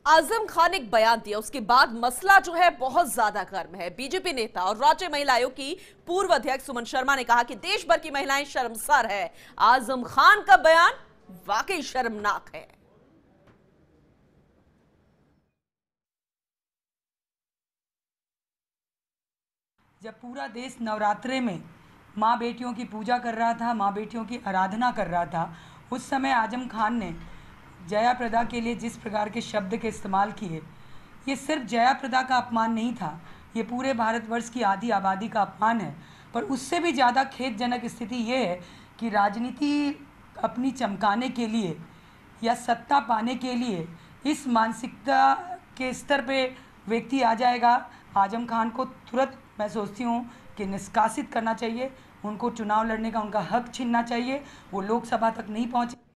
आजम खान ने एक बयान दिया, उसके बाद मसला जो है बहुत ज्यादा गर्म है। बीजेपी नेता और राज्य महिला आयोग की पूर्व अध्यक्ष सुमन शर्मा ने कहा कि देश भर की महिलाएं शर्मसार है। आजम खान का बयान वाकई शर्मनाक है। जब पूरा देश नवरात्रे में माँ बेटियों की पूजा कर रहा था, माँ बेटियों की आराधना कर रहा था, उस समय आजम खान ने जया प्रदा के लिए जिस प्रकार के शब्द के इस्तेमाल किए, ये सिर्फ जया प्रदा का अपमान नहीं था, ये पूरे भारतवर्ष की आधी आबादी का अपमान है। पर उससे भी ज़्यादा खेदजनक स्थिति ये है कि राजनीति अपनी चमकाने के लिए या सत्ता पाने के लिए इस मानसिकता के स्तर पे व्यक्ति आ जाएगा। आजम खान को तुरंत मैं सोचती हूँ कि निष्कासित करना चाहिए, उनको चुनाव लड़ने का उनका हक छीनना चाहिए। वो लोकसभा तक नहीं पहुँचे।